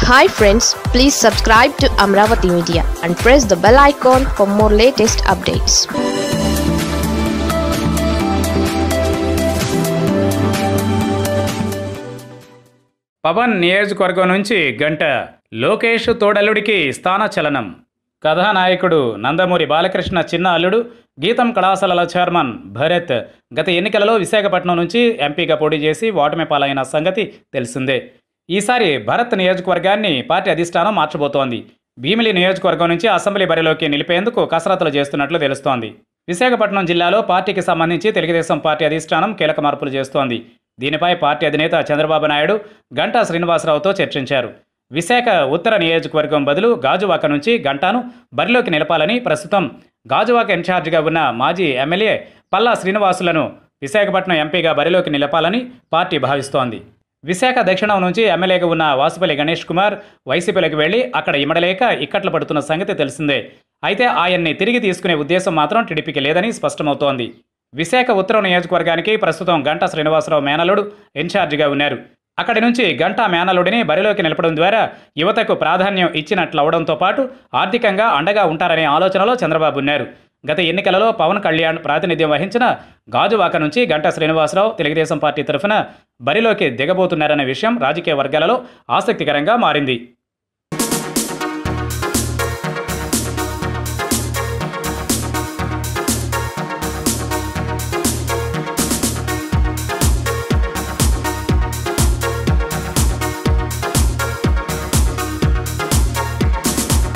Hi friends, please subscribe to Amaravathi Media and press the bell icon for more latest updates. Pawan నియోజకవర్గం నుంచి గంట లోకేష్ తోడల్లుడికి స్థానచలనం. కథానాయకుడు నందమూరి బాలకృష్ణ చిన్న అల్లుడు గీతం కళాశాలల చైర్మన్ భరత్ గత ఎన్నికలలో విశాఖపట్నం నుంచి ఎంపీగా పోటీ చేసి ఓటమి పాలైన సంగతి తెలిసిందే. ఈసారి భరత్ నియోజకవర్గాన్ని పార్టీ అధిష్టానం మార్చబోతోంది. భీమిలి నియోజకవర్గం నుంచి అసెంబ్లీ బరిలోకి నిలిపేందుకు కసరత్తులు చేస్తున్నట్లు తెలుస్తోంది. విశాఖపట్నం జిల్లాలో పార్టీకి సంబంధించి తెలుగుదేశం పార్టీ అధిష్టానం కీలక మార్పులు చేస్తోంది. దీనిపై పార్టీ అధినేత చంద్రబాబు నాయుడు గంటా శ్రీనివాసరావుతో చర్చించారు. విశాఖ ఉత్తర నియోజకవర్గం బదులు గాజువాక నుంచి గంటాను బరిలోకి నిలపాలని, ప్రస్తుతం గాజువాక ఇన్ఛార్జిగా ఉన్న మాజీ ఎమ్మెల్యే పల్లా శ్రీనివాసులను విశాఖపట్నం ఎంపీగా బరిలోకి నిలపాలని పార్టీ భావిస్తోంది. విశాఖ దక్షిణం నుంచి ఎమ్మెల్యేగా ఉన్న వాసుపల్లి గణేష్ కుమార్ వైసీపీలోకి వెళ్లి అక్కడ ఇమడలేక ఇక్కట్లు పడుతున్న సంగతి తెలిసిందే. అయితే ఆయన్ని తిరిగి తీసుకునే ఉద్దేశం మాత్రం టీడీపీకి లేదని స్పష్టమవుతోంది. విశాఖ ఉత్తరం నియోజకవర్గానికి ప్రస్తుతం గంటా శ్రీనివాసరావు మేనల్లుడు ఇన్ఛార్జిగా ఉన్నారు. అక్కడి నుంచి గంటా మేనల్లుడిని బరిలోకి నిలపడం ద్వారా యువతకు ప్రాధాన్యం ఇచ్చినట్లవడంతో పాటు ఆర్థికంగా అండగా ఉంటారనే ఆలోచనలో చంద్రబాబు ఉన్నారు. గత ఎన్నికలలో పవన్ కళ్యాణ్ ప్రాతినిధ్యం వహించిన గాజువాక నుంచి గంటా శ్రీనివాసరావు తెలుగుదేశం పార్టీ తరఫున బరిలోకి దిగబోతున్నారనే విషయం రాజకీయ వర్గాలలో ఆసక్తికరంగా మారింది.